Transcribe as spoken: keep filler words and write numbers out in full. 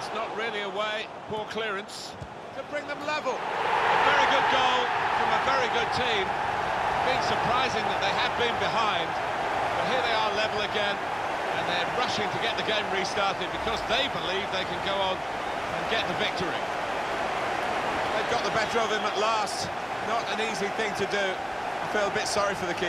not really away. Poor clearance to bring them level. A very good goal from a very good team. Being surprising that they have been behind, but here they are level again, and they're rushing to get the game restarted because they believe they can go on and get the victory. They've got the better of him at last. Not an easy thing to do. I feel a bit sorry for the keeper.